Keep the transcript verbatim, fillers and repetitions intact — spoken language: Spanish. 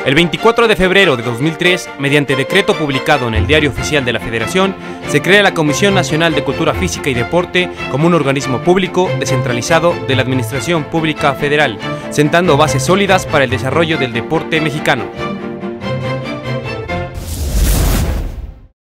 El veinticuatro de febrero de dos mil tres, mediante decreto publicado en el Diario Oficial de la Federación, se crea la Comisión Nacional de Cultura Física y Deporte como un organismo público descentralizado de la Administración Pública Federal, sentando bases sólidas para el desarrollo del deporte mexicano.